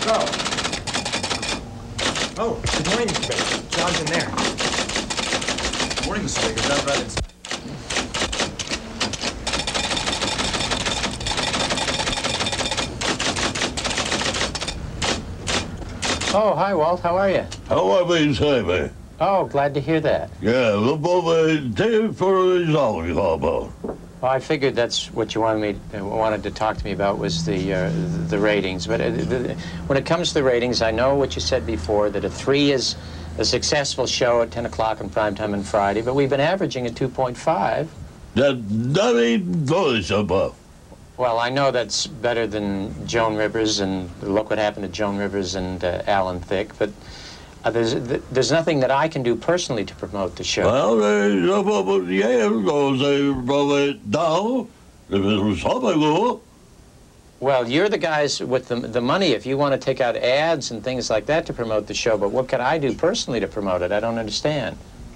go. Oh, good morning, Mr. Baker. John's in there. Good morning, Mr. Baker. John Bradley. Oh, hi, Walt. How are you? How are we, Simon? Oh, glad to hear that. Yeah, look over there for the zoning about. Well, I figured that's what you wanted to talk to me about was the ratings. But when it comes to the ratings, I know what you said before, that a 3 is a successful show at 10 o'clock on primetime on Friday, but we've been averaging a 2.5. That's nothing noticeable. Well, I know that's better than Joan Rivers, and look what happened to Joan Rivers and Alan Thicke, but there's nothing that I can do personally to promote the show. Well, there's about the air goes it down. If it was something, Well, you're the guys with the money if you want to take out ads and things like that to promote the show, but what can I do personally to promote it? I don't understand.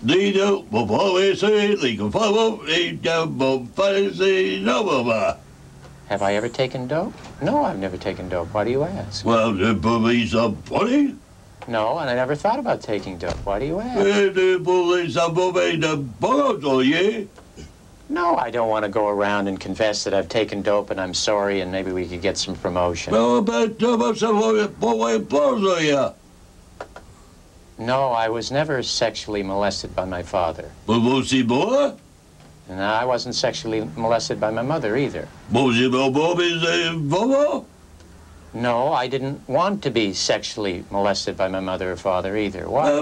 Have I ever taken dope? No, I've never taken dope. Why do you ask? Well, the police are funny. No, and I never thought about taking dope. Why do you ask? The police are moving the boat, are you? No, I don't want to go around and confess that I've taken dope and I'm sorry and maybe we could get some promotion. Well, but what's the No, I was never sexually molested by my father. But was he more? And I wasn't sexually molested by my mother either. Was he more? No, I didn't want to be sexually molested by my mother or father either. Why?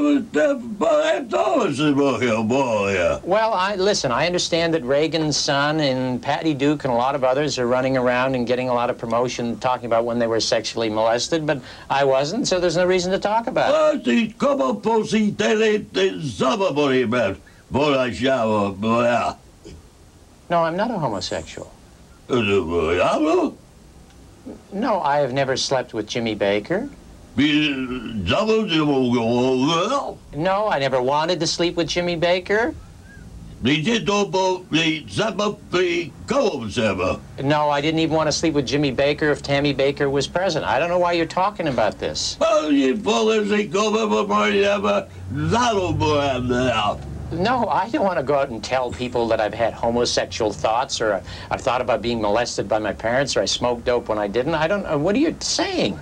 Well, listen, I understand that Reagan's son and Patty Duke and a lot of others are running around and getting a lot of promotion talking about when they were sexually molested, but I wasn't, so there's no reason to talk about it. No, I'm not a homosexual. No, I have never slept with Jimmy Baker. No, I never wanted to sleep with Jimmy Baker. No, I didn't even want to sleep with Jimmy Baker if Tammy Baker was present. I don't know why you're talking about this. No, I don't want to go out and tell people that I've had homosexual thoughts or I've thought about being molested by my parents or I smoked dope when I didn't. I don't know. What are you saying?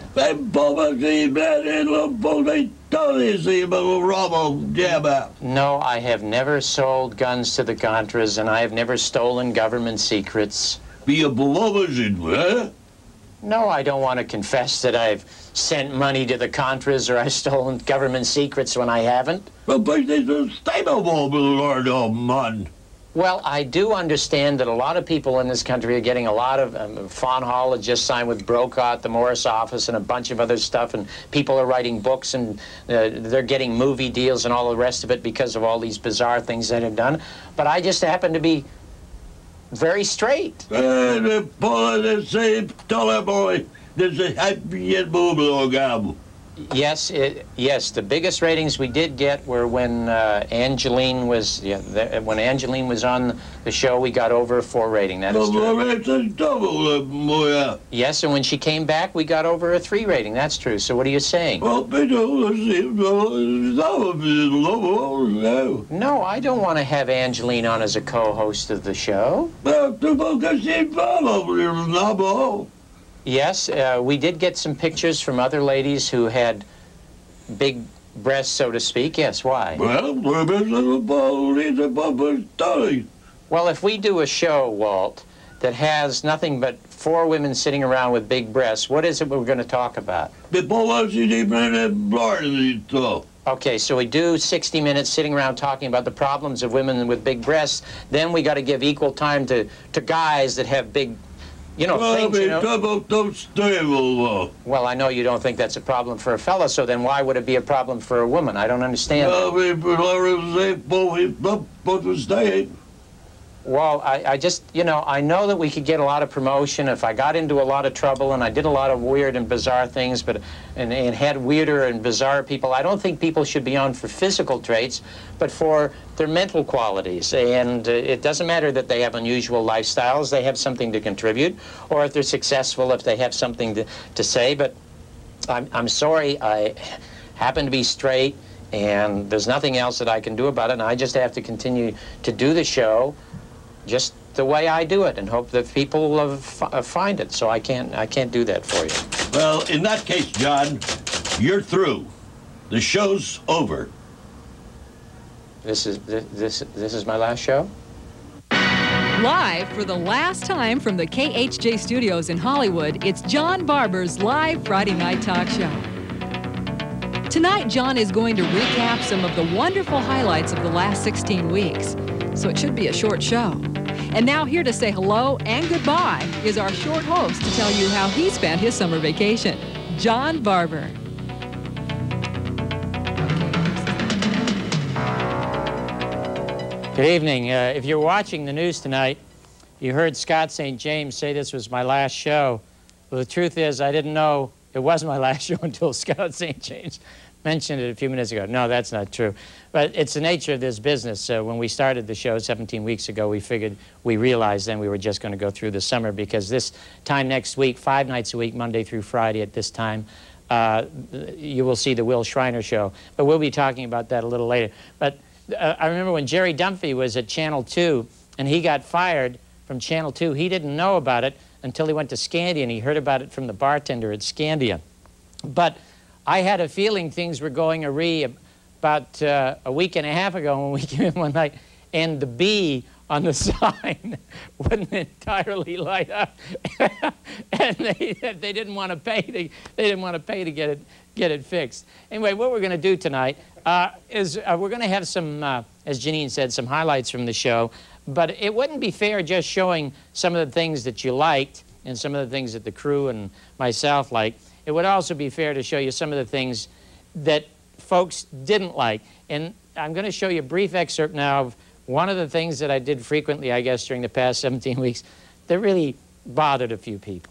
No, I have never sold guns to the Contras and I have never stolen government secrets. No, I don't want to confess that I've sent money to the Contras or I've stolen government secrets when I haven't. Well, I do understand that a lot of people in this country are getting a lot of... Fawn Hall has just signed with Brokaw at the Morris office and a bunch of other stuff, and people are writing books and they're getting movie deals and all the rest of it because of all these bizarre things that have done. But I just happen to be very straight. Yes, yes. The biggest ratings we did get were when Angeline was when Angeline was on the show. We got over a 4 rating. That is true. Yes, and when she came back, we got over a 3 rating. That's true. So what are you saying? No, I don't want to have Angeline on as a co-host of the show. Yes, we did get some pictures from other ladies who had big breasts, so to speak. Yes, why? Well, if we do a show, Walt, that has nothing but 4 women sitting around with big breasts, what is it we're going to talk about? Okay, so we do 60 minutes sitting around talking about the problems of women with big breasts. Then we got to give equal time to guys that have big... things, Well, I know you don't think that's a problem for a fella, so then why would it be a problem for a woman? I don't understand. Well, I just, I know that we could get a lot of promotion if I got into a lot of trouble and I did a lot of weird and bizarre things, and had weirder and bizarre people. I don't think people should be on for physical traits, but for their mental qualities. And it doesn't matter that they have unusual lifestyles. They have something to contribute. Or if they're successful, if they have something to say. But I'm sorry. I happen to be straight, and there's nothing else that I can do about it, and I just have to continue to do the show just the way I do it and hope that people find it. So I can't do that for you. Well, in that case, John, you're through. The show's over. This is my last show? Live for the last time from the KHJ studios in Hollywood, it's John Barbour's live Friday night talk show. Tonight, John is going to recap some of the wonderful highlights of the last 16 weeks, so it should be a short show. And now here to say hello and goodbye is our short host to tell you how he spent his summer vacation, John Barbour. Good evening. If you're watching the news tonight, you heard Scott St. James say this was my last show. Well, the truth is I didn't know it wasn't my last show until Scott St. James mentioned it a few minutes ago. No, that's not true. But it's the nature of this business. When we started the show 17 weeks ago, we realized then we were just going to go through the summer, because this time next week, 5 nights a week, Monday through Friday at this time, you will see the Will Shriner Show. But we'll be talking about that a little later. But I remember when Jerry Dunphy was at Channel 2 and he got fired from Channel 2, he didn't know about it until he went to Scandia, and he heard about it from the bartender at Scandia. But I had a feeling things were going awry about a week and a half ago when we came in one night, and the B on the sign wouldn't entirely light up, and they didn't want to pay to get it fixed. Anyway, what we're going to do tonight is we're going to have some, as Janine said, some highlights from the show. But it wouldn't be fair just showing some of the things that you liked and some of the things that the crew and myself liked. It would also be fair to show you some of the things that folks didn't like. And I'm going to show you a brief excerpt now of one of the things that I did frequently, I guess, during the past 17 weeks that really bothered a few people.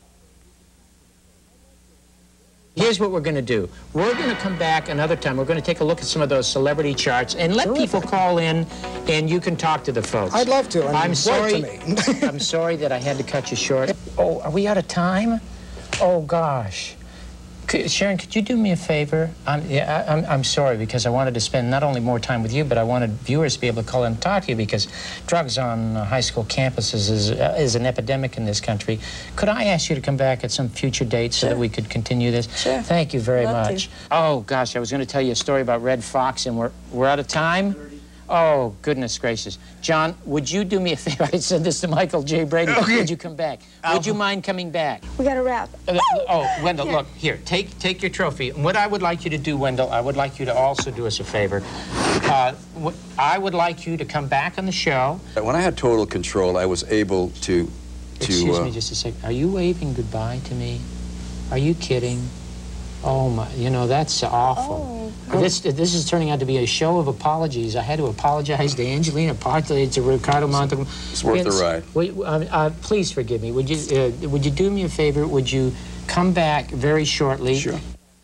Here's what we're going to do. We're going to come back another time. We're going to take a look at some of those celebrity charts and let people call in, and you can talk to the folks. I'd love to. I'm sorry. I'm sorry that I had to cut you short. Oh, are we out of time? Oh, gosh. Sharon, could you do me a favor? I'm sorry, because I wanted to spend not only more time with you, but I wanted viewers to be able to call in and talk to you, because drugs on high school campuses is an epidemic in this country. Could I ask you to come back at some future date so that we could continue this? Sure. Thank you very much. Oh, gosh, I was going to tell you a story about Red Fox, and we're out of time? Oh, goodness gracious. John, would you do me a favor? I said this to Michael J. Brady. Okay. Would you come back? Would you mind coming back? We got to wrap. Oh, Wendell, look, here, take your trophy. And what I would like you to do, Wendell, I would like you to also do us a favor. I would like you to come back on the show. When I had total control, I was able to Excuse me just a second. Are you waving goodbye to me? Are you kidding? Oh, my, you know, that's awful. Oh. This is turning out to be a show of apologies. I had to apologize to Angelina, apologize to Ricardo Montalban. It's worth the ride. Please forgive me. Would you do me a favor? Would you come back very shortly? Sure.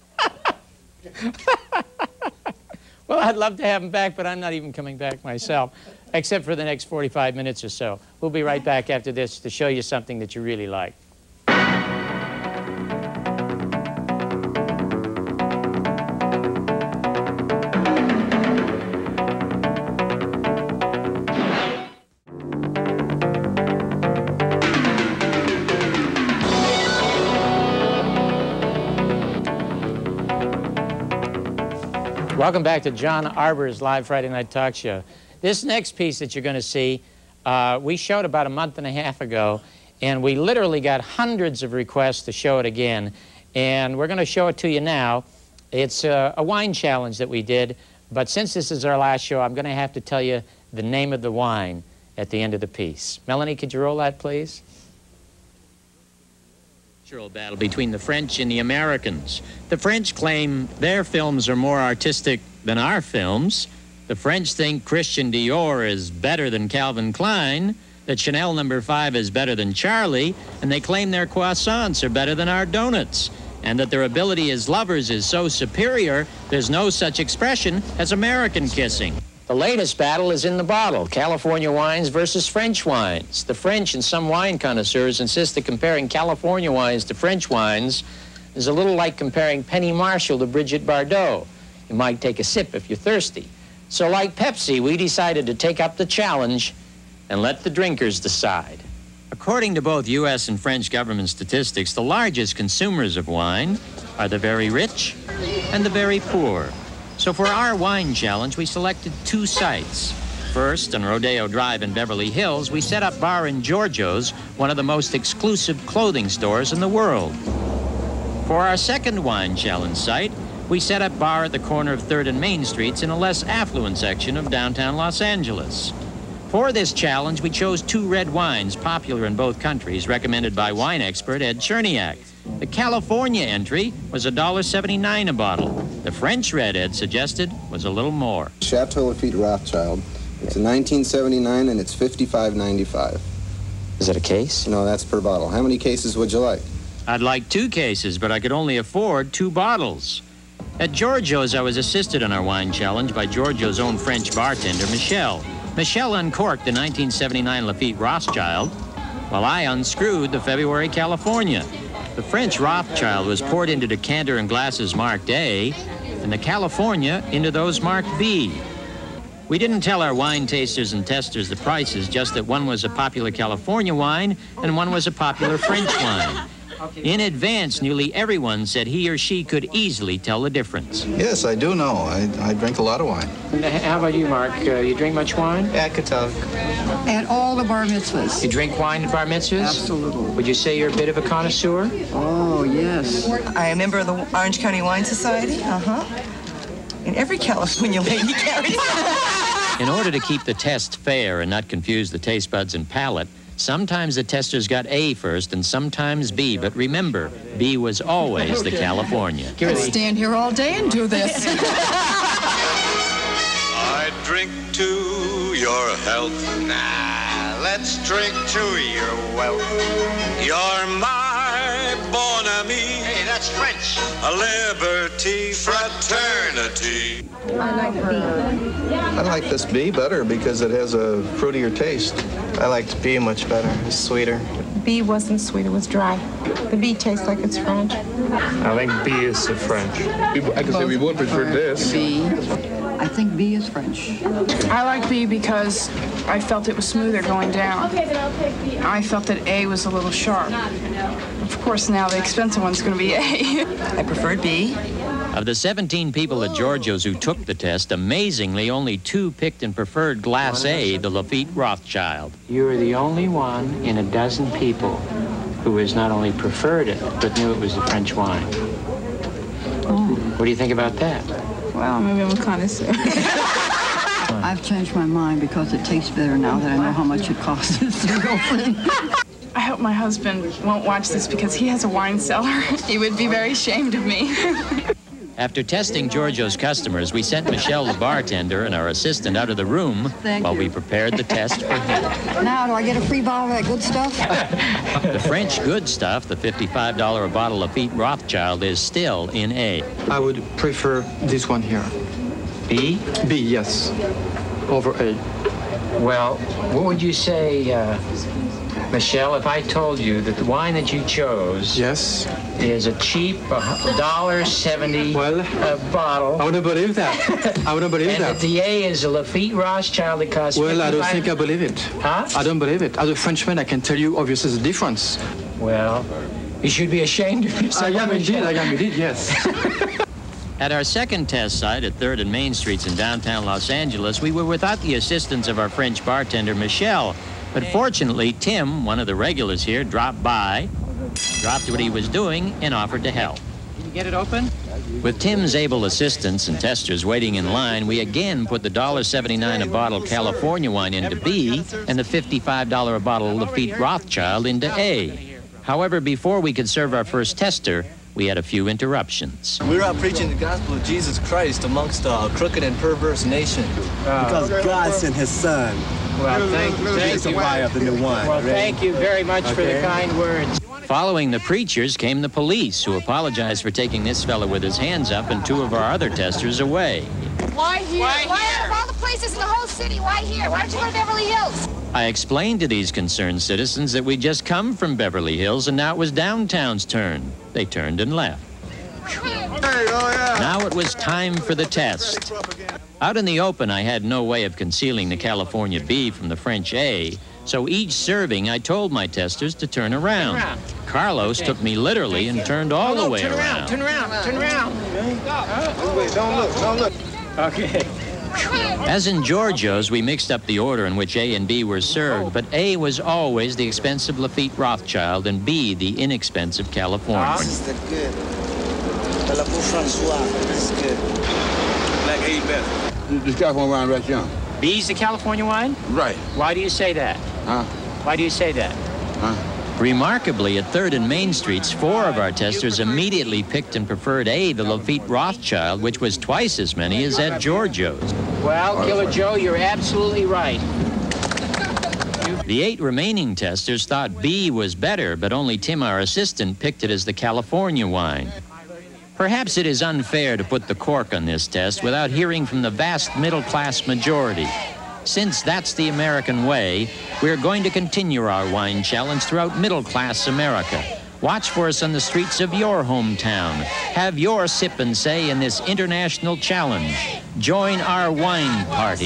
Well, I'd love to have him back, but I'm not even coming back myself, except for the next 45 minutes or so. We'll be right back after this to show you something that you really like. Welcome back to John Arbour's Live Friday Night Talk Show. This next piece that you're going to see, we showed about a month and a half ago, and we literally got hundreds of requests to show it again. And we're going to show it to you now. It's a wine challenge that we did, but since this is our last show, I'm going to have to tell you the name of the wine at the end of the piece. Melanie, could you roll that, please? Battle between the French and the Americans. The French claim their films are more artistic than our films. The French think Christian Dior is better than Calvin Klein, that Chanel No. 5 is better than Charlie, and they claim their croissants are better than our donuts, and that their ability as lovers is so superior, there's no such expression as American kissing. The latest battle is in the bottle, California wines versus French wines. The French and some wine connoisseurs insist that comparing California wines to French wines is a little like comparing Penny Marshall to Brigitte Bardot. You might take a sip if you're thirsty. So like Pepsi, we decided to take up the challenge and let the drinkers decide. According to both U.S. and French government statistics, the largest consumers of wine are the very rich and the very poor. So for our wine challenge, we selected 2 sites. First, on Rodeo Drive in Beverly Hills, we set up Bar in Giorgio's, one of the most exclusive clothing stores in the world. For our second wine challenge site, we set up Bar at the corner of 3rd and Main Streets in a less affluent section of downtown Los Angeles. For this challenge, we chose 2 red wines popular in both countries, recommended by wine expert Ed Cherniak. The California entry was $1.79 a bottle. The French red, Ed suggested, was a little more. Chateau Lafite Rothschild. It's a 1979 and it's $55.95. Is it a case? No, that's per bottle. How many cases would you like? I'd like 2 cases, but I could only afford 2 bottles. At Giorgio's, I was assisted in our wine challenge by Giorgio's own French bartender, Michel. Michel uncorked the 1979 Lafite Rothschild, while I unscrewed the February California. The French Rothschild was poured into decanter and glasses marked A, and the California into those marked B. We didn't tell our wine tasters and testers the prices, just that one was a popular California wine and one was a popular French wine. In advance, nearly everyone said he or she could easily tell the difference. Yes, I do know. I drink a lot of wine. How about you, Mark? You drink much wine? Yeah, I could tell. At all the bar mitzvahs. You drink wine at bar mitzvahs? Absolutely. Would you say you're a bit of a connoisseur? Oh, yes. I am a member of the Orange County Wine Society. And every California lady carries. In order to keep the test fair and not confuse the taste buds and palate, sometimes the testers got A first and sometimes B, but remember, B was always the California. I'd stand here all day and do this. I drink to your health. Nah, let's drink to your wealth. You're my bon ami. Hey, that's French. A liberty fraternity. I like this B better because it has a fruitier taste. I liked B much better. It's sweeter. B wasn't sweet, it was dry. The B tastes like it's French. I think B is the French. I can say we would prefer this. B. I think B is French. I like B because I felt it was smoother going down. I felt that A was a little sharp. Of course, now the expensive one's going to be A. I preferred B. Of the 17 people at Giorgio's who took the test, amazingly, only 2 picked and preferred Glass A, the Lafite Rothschild. You were the only one in a dozen people who has not only preferred it, but knew it was the French wine. Oh. What do you think about that? Well, maybe I'm a connoisseur. I've changed my mind because it tastes better now that I know how much it costs. It's the real thing. I hope my husband won't watch this because he has a wine cellar. He would be very ashamed of me. After testing Giorgio's customers, we sent Michelle, the bartender, and our assistant out of the room while we prepared the test for him. Now, do I get a free bottle of that good stuff? The French good stuff, the $55 a bottle Lafite Rothschild, is still in A. I would prefer this one here. B? B, yes. Over A. Well, what would you say, Michelle, if I told you that the wine that you chose Yes. is a cheap $1.70 a bottle? I wouldn't believe that. I wouldn't believe And that. that the A is a Lafite Rothschild that costs Well, I don't think I $55. believe it. Huh? I don't believe it. As a Frenchman, I can tell you, obviously, the difference. Well, you should be ashamed of yourself. I am indeed, yes. At our second test site at 3rd and Main Streets in downtown Los Angeles, we were without the assistance of our French bartender, Michel. But fortunately, Tim, one of the regulars here, dropped by, dropped what he was doing, and offered to help. Can you get it open? With Tim's able assistants and testers waiting in line, we again put the $1.79 a bottle California wine into B and the $55 a bottle Lafite Rothschild into A. However, before we could serve our first tester, we had a few interruptions. We're out preaching the gospel of Jesus Christ amongst a crooked and perverse nation. Because God sent his son. Well, thank you. Of the new wine. Well, thank you very much for the kind words. Following the preachers came the police, who apologized for taking this fella with his hands up and 2 of our other testers away. Why here? Why of all the places in the whole city? Why here? Why don't you go to Beverly Hills? I explained to these concerned citizens that we'd just come from Beverly Hills and now it was downtown's turn. They turned and left. Now it was time for the test. Out in the open, I had no way of concealing the California B from the French A, so each serving, I told my testers to turn around. Carlos took me literally and turned all the way around. Turn around, turn around. Don't look. Okay. As in Giorgio's, we mixed up the order in which A and B were served, but A was always the expensive Lafitte Rothschild and B the inexpensive California. This is the good. The La Bouffe Francois. This is good. Black A best. This California wine right here. B's the California wine? Right. Why do you say that? Huh? Why do you say that? Huh? Remarkably, at 3rd and Main Streets, 4 of our testers immediately picked and preferred A, the Lafitte Rothschild, which was twice as many as at Giorgio's. Well, Killer Joe, you're absolutely right. The 8 remaining testers thought B was better, but only Tim, our assistant, picked it as the California wine. Perhaps it is unfair to put the cork on this test without hearing from the vast middle-class majority. Since that's the American way, we're going to continue our wine challenge throughout middle-class America. Watch for us on the streets of your hometown. Have your sip and say in this international challenge. Join our wine party.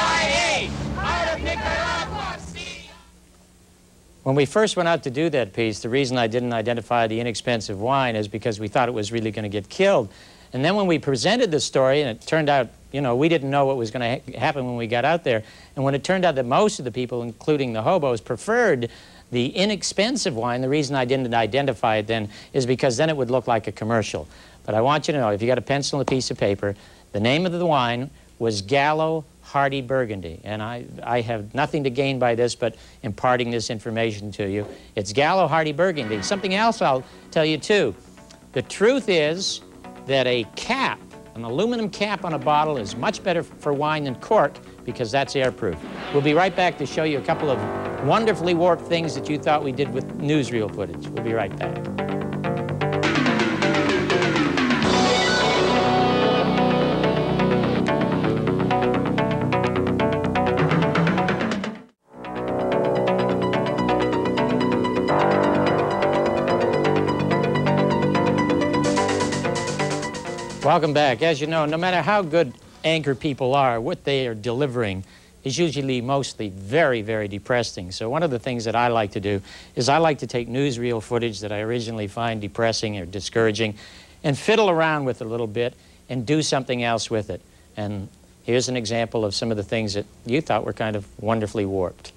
When we first went out to do that piece, the reason I didn't identify the inexpensive wine is because we thought it was really going to get killed. And then when we presented the story, and it turned out, you know, we didn't know what was going to happen when we got out there. And when it turned out that most of the people, including the hobos, preferred the inexpensive wine, the reason I didn't identify it then is because then it would look like a commercial. But I want you to know, if you got a pencil and a piece of paper, the name of the wine was Gallo Hardy Burgundy. And I have nothing to gain by this but imparting this information to you. It's Gallo Hardy Burgundy. Something else I'll tell you, too. The truth is that a cap, an aluminum cap on a bottle, is much better for wine than cork because that's airproof. We'll be right back to show you a couple of wonderfully warped things that you thought we did with newsreel footage. We'll be right back. Welcome back. As you know, no matter how good anchor people are, what they are delivering is usually mostly very, very depressing. So one of the things that I like to do is I like to take newsreel footage that I originally find depressing or discouraging and fiddle around with it a little bit and do something else with it. And here's an example of some of the things that you thought were kind of wonderfully warped.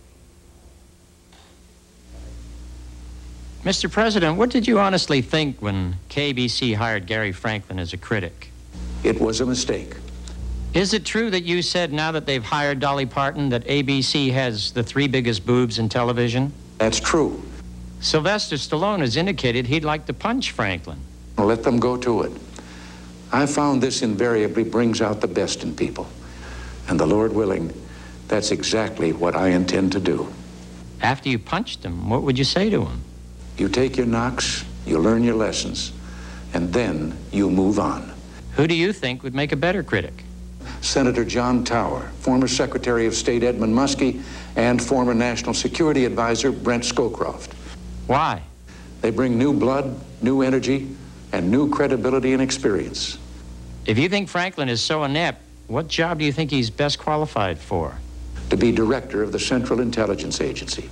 Mr. President, what did you honestly think when KBC hired Gary Franklin as a critic? It was a mistake. Is it true that you said now that they've hired Dolly Parton that ABC has the 3 biggest boobs in television? That's true. Sylvester Stallone has indicated he'd like to punch Franklin. Well, let them go to it. I found this invariably brings out the best in people. And the Lord willing, that's exactly what I intend to do. After you punched him, what would you say to him? You take your knocks, you learn your lessons, and then you move on. Who do you think would make a better critic? Senator John Tower, former Secretary of State Edmund Muskie, and former National Security Advisor Brent Scowcroft. Why? They bring new blood, new energy, and new credibility and experience. If you think Franklin is so inept, what job do you think he's best qualified for? To be director of the Central Intelligence Agency.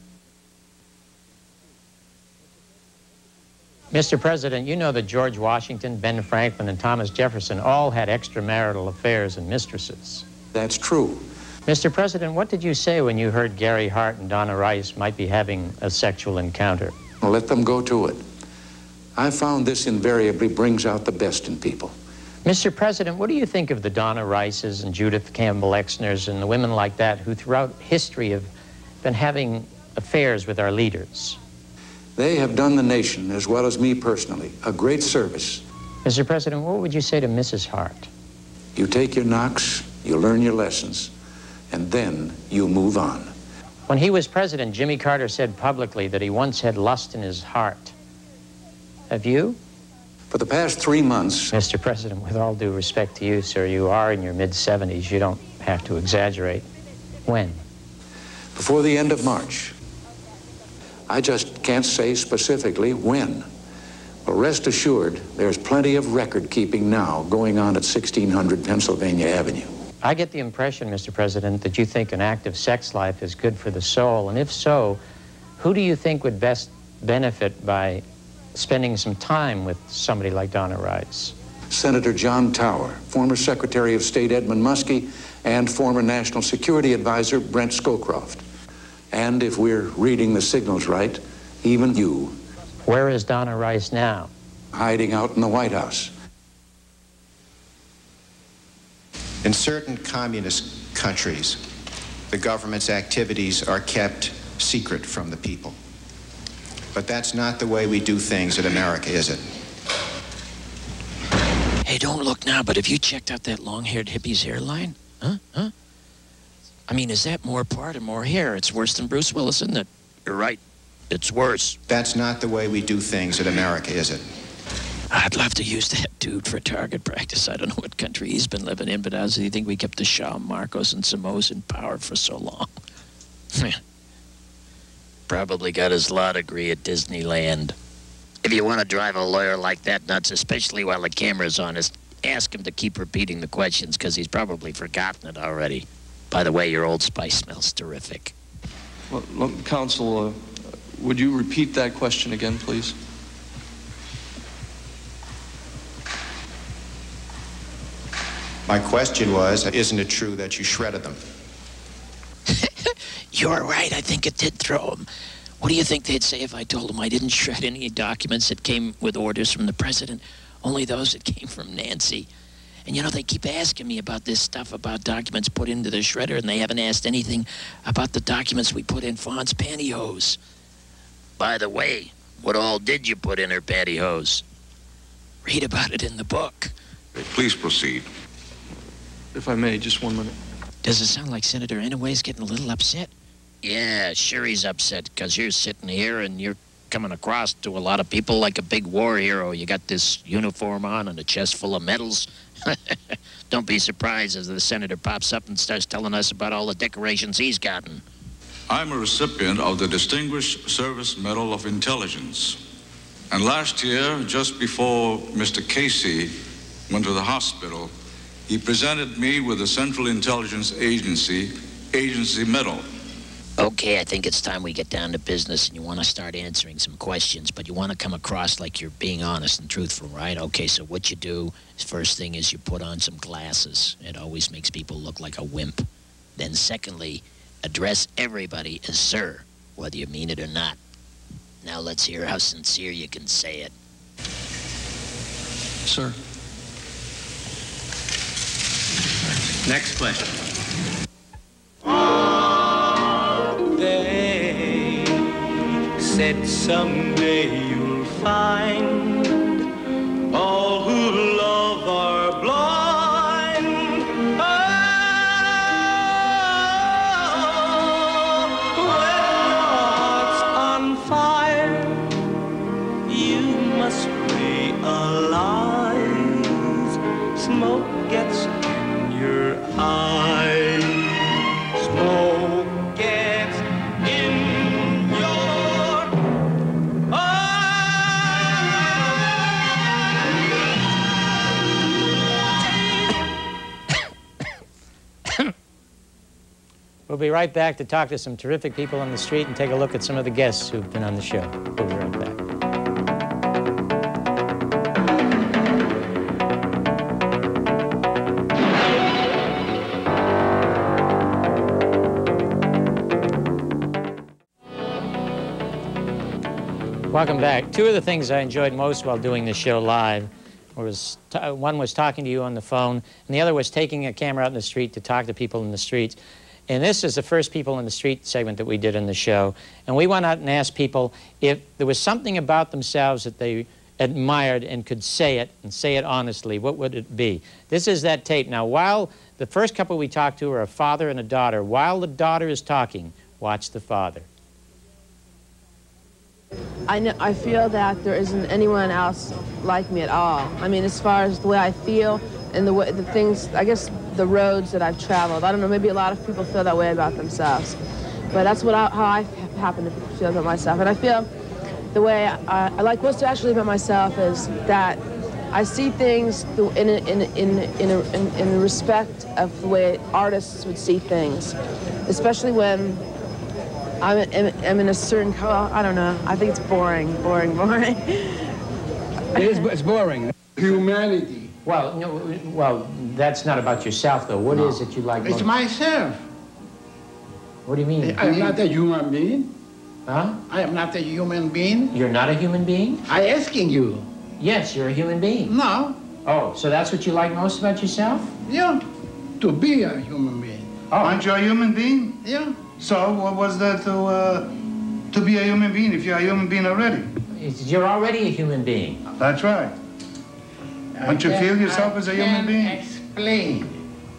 Mr. President, you know that George Washington, Ben Franklin, and Thomas Jefferson all had extramarital affairs and mistresses. That's true. Mr. President, what did you say when you heard Gary Hart and Donna Rice might be having a sexual encounter? Well, let them go to it. I found this invariably brings out the best in people. Mr. President, what do you think of the Donna Rices and Judith Campbell Exners and the women like that who throughout history have been having affairs with our leaders? They have done the nation, as well as me personally, a great service. Mr. President, what would you say to Mrs. Hart? You take your knocks, you learn your lessons, and then you move on. When he was president, Jimmy Carter said publicly that he once had lust in his heart. Have you? For the past 3 months... Mr. President, with all due respect to you, sir, you are in your mid-70s. You don't have to exaggerate. When? before the end of March. I just can't say specifically when. But rest assured, there's plenty of record-keeping now going on at 1600 Pennsylvania Avenue. I get the impression, Mr. President, that you think an active sex life is good for the soul. And if so, who do you think would best benefit by spending some time with somebody like Donna Rice? Senator John Tower, former Secretary of State Edmund Muskie, and former National Security Advisor Brent Scowcroft. And if we're reading the signals right, even you. Where is Donna Rice now? Hiding out in the White House. In certain communist countries, the government's activities are kept secret from the people. But that's not the way we do things in America, is it? Hey, don't look now, but have you checked out that long-haired hippie's hairline? Huh? I mean, is that more part or more hair? It's worse than Bruce Willis, isn't it? You're right. It's worse. That's not the way we do things in America, is it? I'd love to use that dude for target practice. I don't know what country he's been living in, but how does he think we kept the Shah, Marcos, and Somoza in power for so long? Probably got his law degree at Disneyland. If you want to drive a lawyer like that nuts, especially while the camera's on, ask him to keep repeating the questions, because he's probably forgotten it already. By the way, your Old Spice smells terrific. Well, Counsel, would you repeat that question again, please? My question was, isn't it true that you shredded them? You're right. I think it did throw them. What do you think they'd say if I told them I didn't shred any documents that came with orders from the president, only those that came from Nancy? And, you know, they keep asking me about this stuff about documents put into the shredder, and they haven't asked anything about the documents we put in Fawn's pantyhose. By the way, what all did you put in her pantyhose? Read about it in the book. Please proceed. If I may, just 1 minute. Does it sound like Senator Inouye's getting a little upset? Yeah, sure he's upset, because you're sitting here and you're coming across to a lot of people like a big war hero. You got this uniform on and a chest full of medals. Don't be surprised as the senator pops up and starts telling us about all the decorations he's gotten. I'm a recipient of the Distinguished Service Medal of Intelligence. And last year, just before Mr. Casey went to the hospital, he presented me with the Central Intelligence Agency Medal. Okay, I think it's time we get down to business, and you want to start answering some questions, but you want to come across like you're being honest and truthful, right? Okay, so what you do, first thing is you put on some glasses. It always makes people look like a wimp. Then secondly, address everybody as sir, whether you mean it or not. Now let's hear how sincere you can say it. Sir. Next question. They said someday you'll find all who love are blind. Oh, when your heart's on fire, you must realize smoke gets in your eyes. Smoke gets in your eyes. We'll be right back to talk to some terrific people on the street and take a look at some of the guests who've been on the show. We'll be right back. Welcome back. Two of the things I enjoyed most while doing this show live was, one was talking to you on the phone, and the other was taking a camera out in the street to talk to people in the streets. And this is the first People in the Street segment that we did in the show. And we went out and asked people if there was something about themselves that they admired and could say it, and say it honestly, what would it be? This is that tape. Now, while the first couple we talked to are a father and a daughter, while the daughter is talking, watch the father. I feel that there isn't anyone else like me at all. I mean, as far as the way I feel and the things, I guess the roads that I've traveled. I don't know, maybe a lot of people feel that way about themselves. But that's what how I happen to feel about myself. And I feel the way I like most actually about myself is that I see things in the respect of the way artists would see things, especially when I'm in a certain color. I don't know. I think it's boring. It's boring. Humanity. Well, no, well, that's not about yourself, though. What is it you like most? It's myself. What do you mean? I am not a human being. Huh? I am not a human being. You're not a human being? I'm asking you. Yes, you're a human being. No. Oh, so that's what you like most about yourself? Yeah, to be a human being. Oh. Aren't you a human being? Yeah. So what was there to be a human being if you're a human being already? You're already a human being. That's right. Don't you feel yourself as a human being? Explain.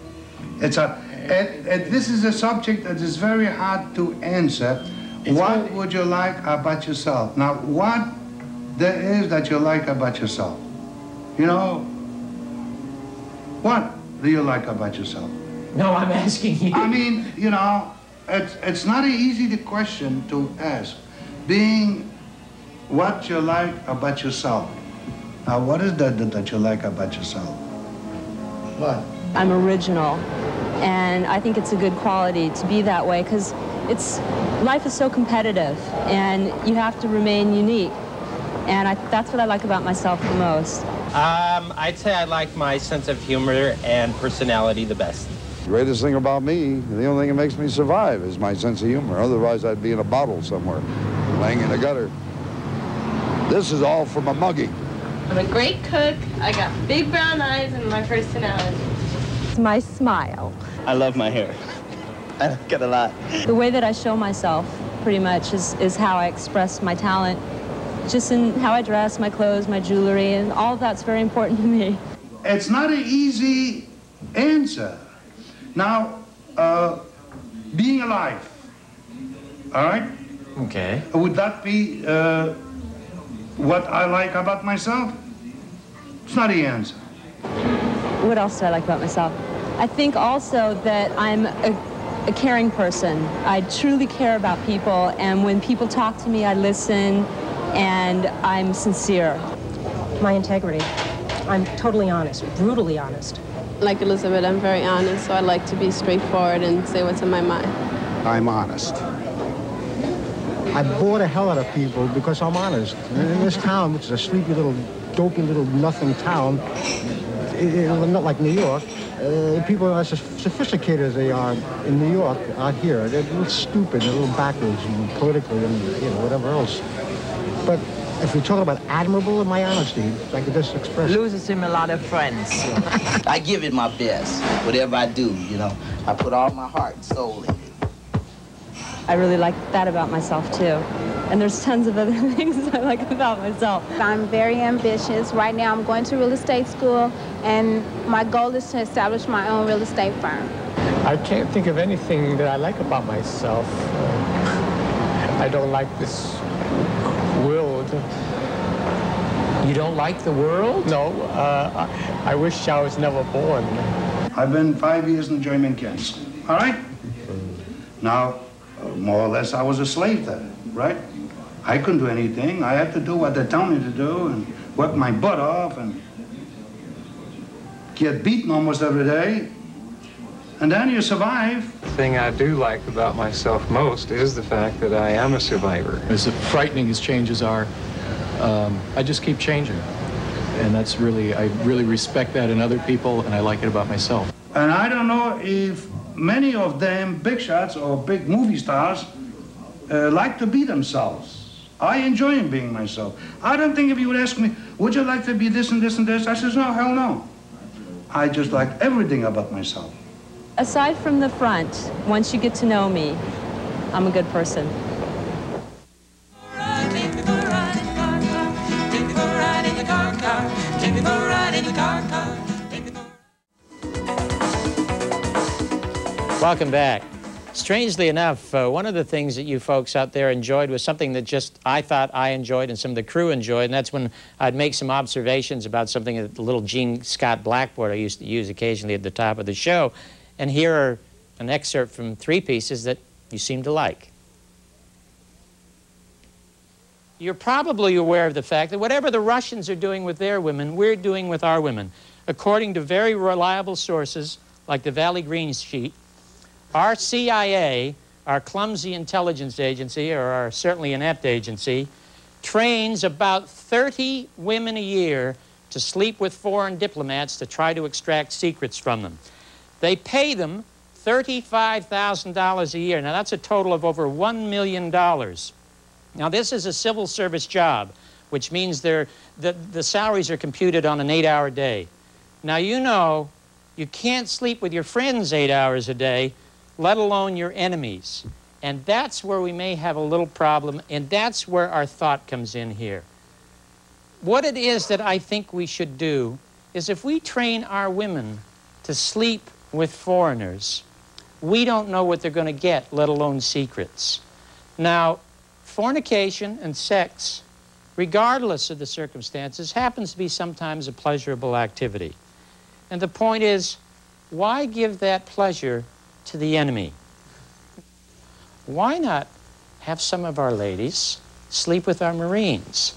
This is a subject that is very hard to answer. What would you like about yourself? Now, what there is that you like about yourself? You know, what do you like about yourself? No, I'm asking you. I mean, you know, it's not an easy question to ask. Being what you like about yourself. Now, what is that you like about yourself? What? I'm original, and I think it's a good quality to be that way because life is so competitive, and you have to remain unique. And that's what I like about myself the most. I'd say I like my sense of humor and personality the best. The greatest thing about me, the only thing that makes me survive is my sense of humor. Otherwise, I'd be in a bottle somewhere, laying in a gutter. This is all from a muggy. I'm a great cook. I got big brown eyes and my personality. It's my smile. I love my hair. I like it a lot. The way that I show myself, pretty much, is how I express my talent. Just in how I dress, my clothes, my jewelry, and all of that's very important to me. It's not an easy answer. Now, being alive, all right? Okay. Would that be what I like about myself? It's not the answer. What else do I like about myself? I think also that I'm a caring person. I truly care about people, and when people talk to me, I listen, and I'm sincere. My integrity. I'm totally honest, brutally honest. Like Elizabeth, I'm very honest, so I like to be straightforward and say what's in my mind. I'm honest. I bore the hell out of people because I'm honest. In this town, which is a sleepy little, dopey little nothing town, not like New York, people are as sophisticated as they are in New York out here. They're a little stupid, they're a little backwards, and politically, and whatever else. But if you're talking about admirable in my honesty, I could just express. Loses him a lot of friends. I give it my best. Whatever I do, I put all my heart and soul in it. I really like that about myself, too. And there's tons of other things I like about myself. I'm very ambitious. Right now, I'm going to real estate school, and my goal is to establish my own real estate firm. I can't think of anything that I like about myself. I don't like this world. You don't like the world? No, I wish I was never born. I've been 5 years in German camps, all right? Now, more or less, I was a slave there, right? I couldn't do anything. I had to do what they tell me to do and work my butt off and get beaten almost every day. And then you survive. The thing I do like about myself most is the fact that I am a survivor. As frightening as changes are, I just keep changing. And I really respect that in other people, and I like it about myself. And I don't know if many of them big shots or big movie stars like to be themselves. I enjoy being myself. I don't think if you would ask me, would you like to be this and this and this? I says, no, hell no. I just like everything about myself. Aside from the front, once you get to know me, I'm a good person. Welcome back. Strangely enough, one of the things that you folks out there enjoyed was something that just I thought I enjoyed and some of the crew enjoyed, and that's when I'd make some observations about something at the little Gene Scott blackboard I used to use occasionally at the top of the show. And here are an excerpt from 3 pieces that you seem to like. You're probably aware of the fact that whatever the Russians are doing with their women, we're doing with our women. According to very reliable sources, like the Valley Green sheet, our CIA, our clumsy intelligence agency, or our certainly inept agency, trains about 30 women a year to sleep with foreign diplomats to try to extract secrets from them. They pay them $35,000 a year. Now, that's a total of over $1 million. Now, this is a civil service job, which means the salaries are computed on an 8-hour day. Now, you know, you can't sleep with your friends 8 hours a day, let alone your enemies. And that's where we may have a little problem, and that's where our thought comes in here. What it is that I think we should do is if we train our women to sleep with foreigners, we don't know what they're going to get, let alone secrets. Now, fornication and sex, regardless of the circumstances, happens to be sometimes a pleasurable activity. And the point is, why give that pleasure to the enemy? Why not have some of our ladies sleep with our Marines?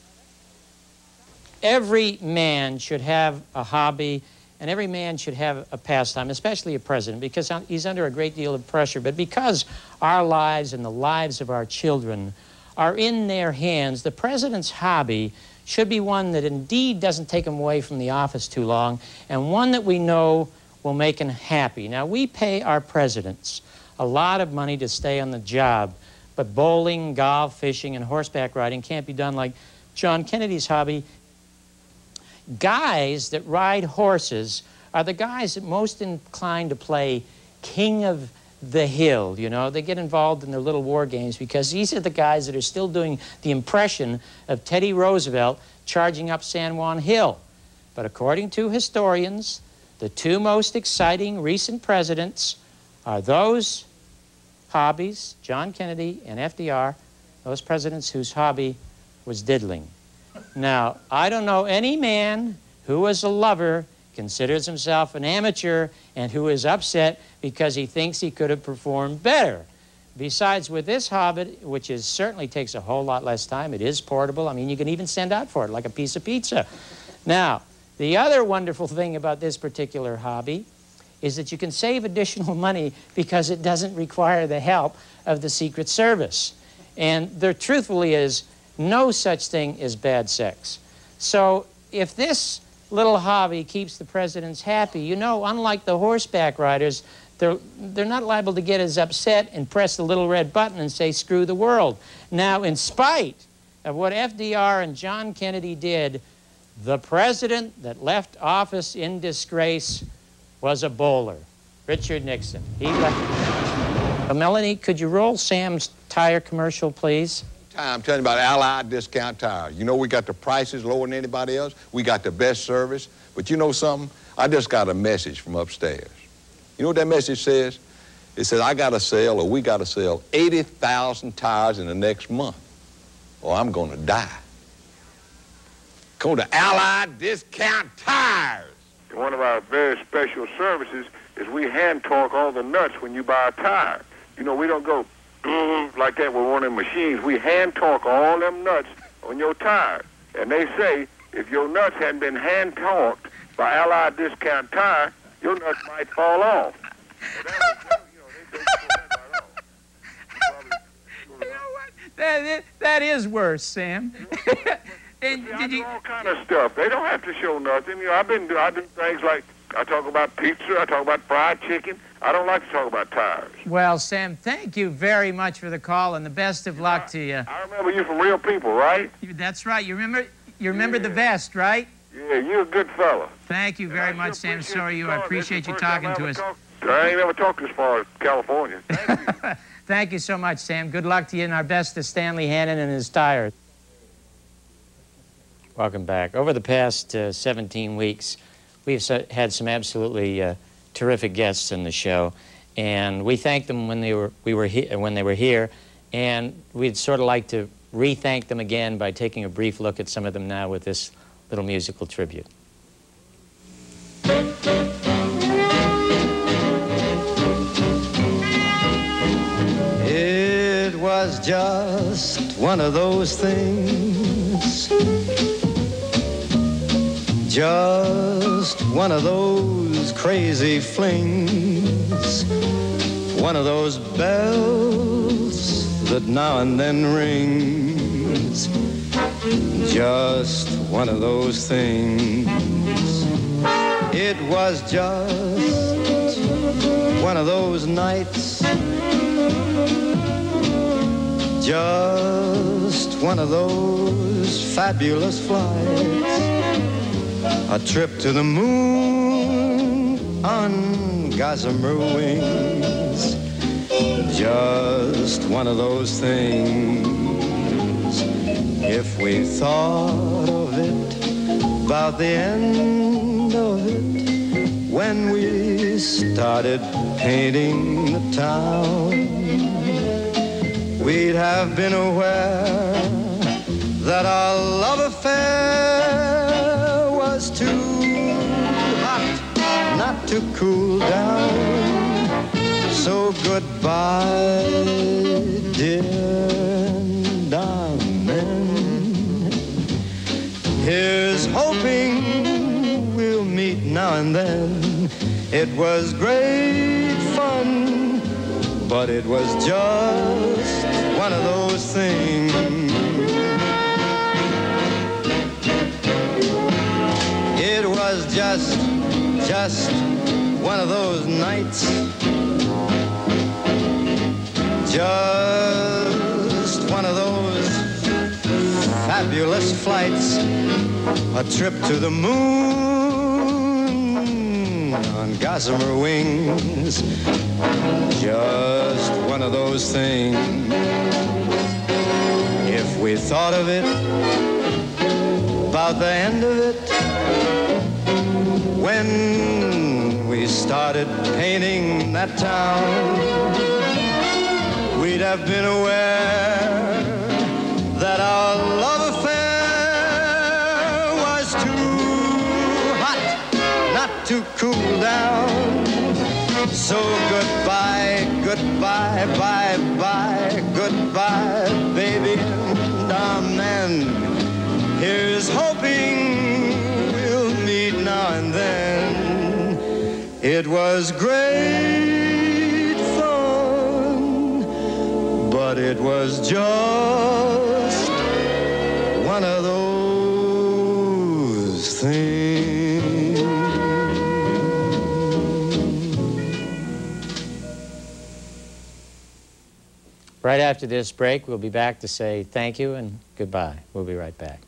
Every man should have a hobby, and every man should have a pastime, especially a president, because he's under a great deal of pressure. But because our lives and the lives of our children are in their hands, the president's hobby should be one that indeed doesn't take him away from the office too long, and one that we know will make him happy. Now, we pay our presidents a lot of money to stay on the job, but bowling, golf, fishing, and horseback riding can't be done like John Kennedy's hobby. Guys that ride horses are the guys that most inclined to play king of the hill, you know. They get involved in their little war games because these are the guys that are still doing the impression of Teddy Roosevelt charging up San Juan Hill. But according to historians, the two most exciting recent presidents are those hobbies, John Kennedy and FDR, those presidents whose hobby was diddling. Now, I don't know any man who as a lover considers himself an amateur and who is upset because he thinks he could have performed better. Besides, with this hobby, which certainly takes a whole lot less time, it is portable. I mean, you can even send out for it like a piece of pizza. Now, the other wonderful thing about this particular hobby is that you can save additional money because it doesn't require the help of the Secret Service. And there truthfully is no such thing as bad sex. So if this little hobby keeps the presidents happy, you know, unlike the horseback riders, they're not liable to get as upset and press the little red button and say, screw the world. Now, in spite of what FDR and John Kennedy did, the president that left office in disgrace was a bowler, Richard Nixon. He left. Melanie, could you roll Sam's tire commercial, please? I'm telling you about Allied Discount Tires. You know, we got the prices lower than anybody else. We got the best service. But you know something? I just got a message from upstairs. You know what that message says? It says, I got to sell, or we got to sell 80,000 tires in the next month, or I'm going to die. Go to Allied Discount Tires. One of our very special services is we hand torque all the nuts when you buy a tire. You know, we don't go like that with one of them machines. We hand torque all them nuts on your tire. And they say if your nuts hadn't been hand torqued by Allied Discount Tire, your nuts might fall off. You know what? That is worse, Sam. And I do all kind of stuff. They don't have to show nothing. You know, I do things like I talk about pizza, I talk about fried chicken. I don't like to talk about tires. Well, Sam, thank you very much for the call, and the best of luck to you. I remember you from Real People, right? That's right. You remember the vest, right? Yeah, you're a good fella. Thank you very much, Sam. So are you. I appreciate you talking to us. I ain't never talked as far as California. Thank you. Thank you so much, Sam. Good luck to you, and our best to Stanley Hannon and his tires. Welcome back. Over the past 17 weeks, we've had some absolutely terrific guests in the show, and we thanked them when they were here, and we'd sort of like to re-thank them again by taking a brief look at some of them now with this little musical tribute. just one of those things. Just one of those crazy flings. One of those bells that now and then rings. Just one of those things. It was just one of those nights. Just one of those fabulous flights. A trip to the moon on gossamer wings. Just one of those things. If we thought of it, about the end of it, when we started painting the town, we'd have been aware that our love affair was too hot not to cool down. So goodbye, dear, and amen. Here's hoping we'll meet now and then. It was great fun, but it was just one of those things. It was just one of those nights. Just one of those fabulous flights. A trip to the moon on gossamer wings. Just one of those things. If we thought of it, about the end of it, when we started painting that town, we'd have been aware that our love affair was too hot not to cool down. So goodbye, goodbye, bye-bye, goodbye, baby, and amen. Here's hoping we'll meet now and then. It was great fun, but it was just one of those things. Right after this break, we'll be back to say thank you and goodbye. We'll be right back.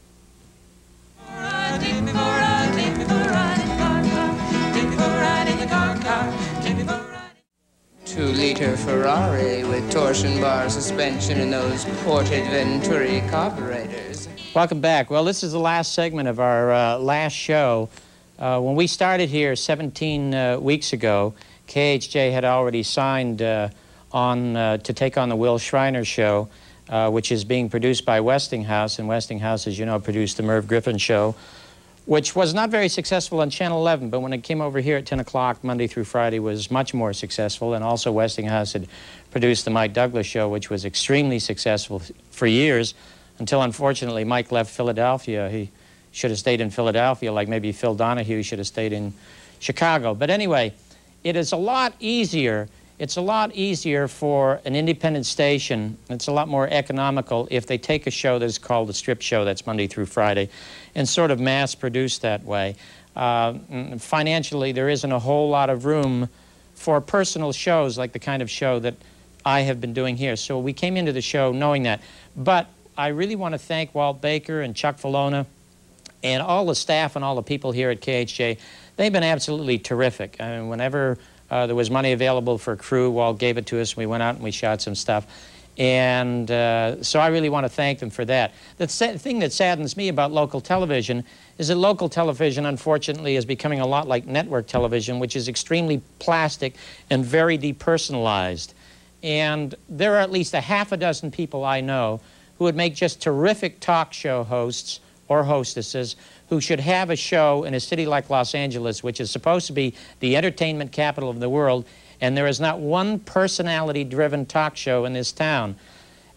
2-liter Ferrari with torsion bar suspension and those ported Venturi carburetors. Welcome back. Well, this is the last segment of our last show. When we started here 17 weeks ago, KHJ had already signed to take on the Will Shriner Show, which is being produced by Westinghouse, and Westinghouse, as you know, produced the Merv Griffin Show, which was not very successful on Channel 11, but when it came over here at 10 o'clock Monday through Friday was much more successful. And also Westinghouse had produced the Mike Douglas Show, which was extremely successful for years, until unfortunately Mike left Philadelphia. He should have stayed in Philadelphia, like maybe Phil Donahue should have stayed in Chicago. But anyway, it is a lot easier. It's a lot easier for an independent station. It's a lot more economical if they take a show that's called a strip show, that's Monday through Friday, and sort of mass produce that way. Financially, there isn't a whole lot of room for personal shows like the kind of show that I have been doing here. So we came into the show knowing that. But I really want to thank Walt Baker and Chuck Vallona and all the staff and all the people here at KHJ. They've been absolutely terrific. I mean, whenever there was money available for a crew, Walt gave it to us, and we went out and we shot some stuff. And so I really want to thank them for that. The thing that saddens me about local television is that local television, unfortunately, is becoming a lot like network television, which is extremely plastic and very depersonalized. And there are at least a half a dozen people I know who would make just terrific talk show hosts or hostesses who should have a show in a city like Los Angeles, which is supposed to be the entertainment capital of the world, and there is not one personality-driven talk show in this town.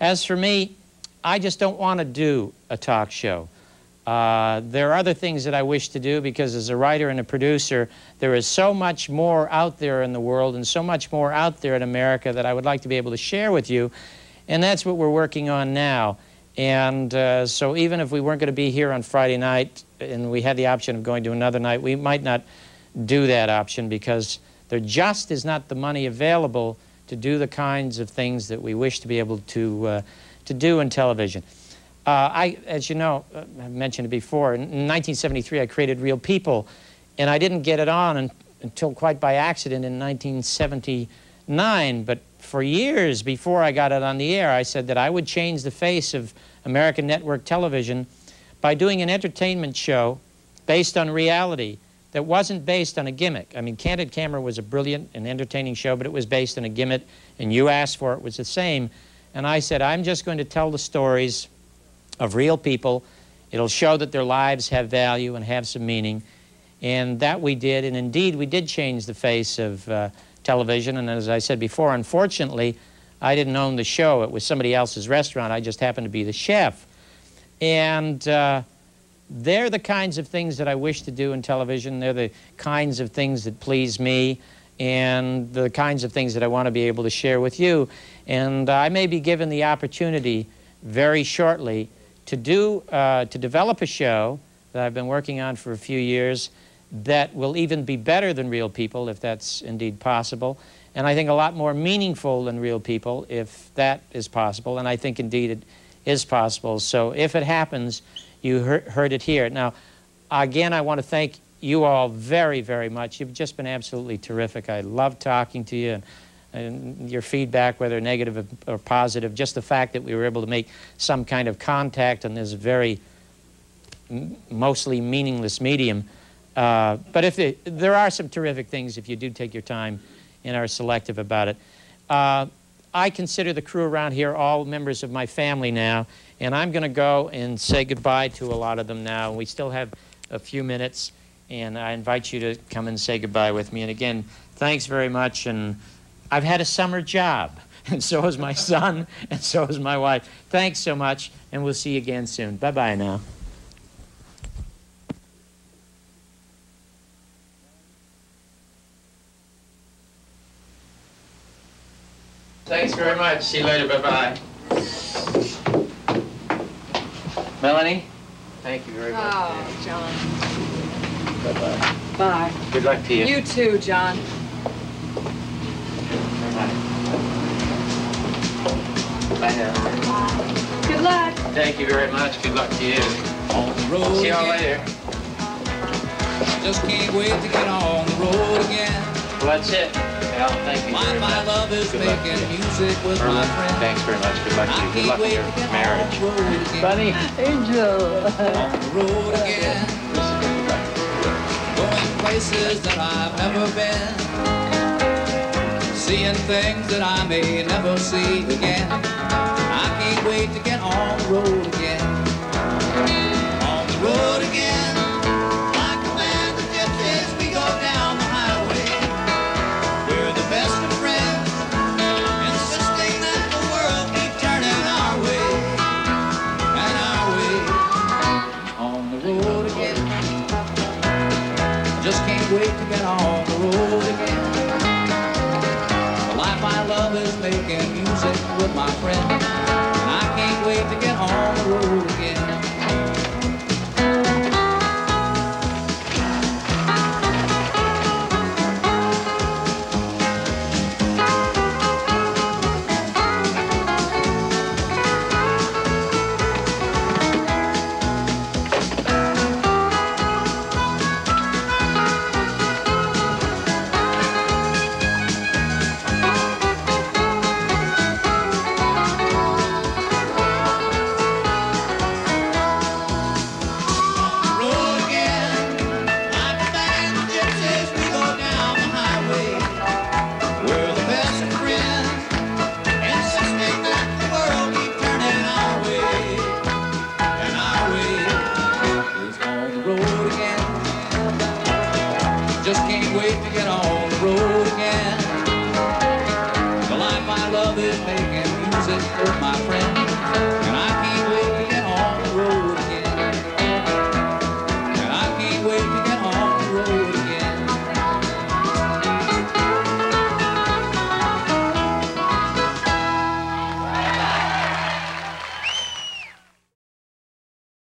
As for me, I just don't want to do a talk show. There are other things that I wish to do because as a writer and a producer, there is so much more out there in the world and so much more out there in America that I would like to be able to share with you. And that's what we're working on now. And so even if we weren't going to be here on Friday night and we had the option of going to another night, we might not do that option because there just is not the money available to do the kinds of things that we wish to be able to do in television. As you know, I've mentioned it before, in 1973 I created Real People, and I didn't get it on until quite by accident in 1979. But for years before I got it on the air, I said that I would change the face of American network television by doing an entertainment show based on reality that wasn't based on a gimmick. I mean, Candid Camera was a brilliant and entertaining show, but it was based on a gimmick, and You Asked For It was the same. And I said, I'm just going to tell the stories of real people. It'll show that their lives have value and have some meaning. And that we did, and indeed we did change the face of television. And as I said before, unfortunately, I didn't own the show. It was somebody else's restaurant. I just happened to be the chef. And they're the kinds of things that I wish to do in television. They're the kinds of things that please me and the kinds of things that I want to be able to share with you. And I may be given the opportunity very shortly to develop a show that I've been working on for a few years that will even be better than Real People, if that's indeed possible, and I think a lot more meaningful than Real People, if that is possible, and I think indeed it is possible. So if it happens, you heard it here. Now, again, I want to thank you all very, very much. You've just been absolutely terrific. I love talking to you, and your feedback, whether negative or positive, just the fact that we were able to make some kind of contact on this very mostly meaningless medium. But if there are some terrific things if you do take your time and are selective about it. I consider the crew around here all members of my family now, and I'm going to go and say goodbye to a lot of them now. We still have a few minutes, and I invite you to come and say goodbye with me. And again, thanks very much. And I've had a summer job, and so has my son, and so has my wife. Thanks so much, and we'll see you again soon. Bye-bye now. Thanks very much. See you later. Bye-bye. Melanie, thank you very much. Oh, John. Bye-bye. Bye. Good luck to you. You too, John. Bye now. Good luck. Thank you very much. Good luck to you. On the road See y'all again. later. Just can't wait to get on the road again. Well, that's it. Al, thank you very much. My love is Good luck to making you. music with Erlen, my friend. thanks very much. Good luck to you. Good luck in your marriage. Bunny. Angel. On the road again. Going places that I've never been. Seeing things that I may never see again. I can't wait to get on the road again. On the road again. Like a band of gypsies, we go down the highway. We're the best of friends, insisting that the world keep turning our way. And our way. On the road again. Just can't wait to get on the road again. The life I love is making music with my friend. And I can't wait to get on the road again. Just can't wait to get on the road.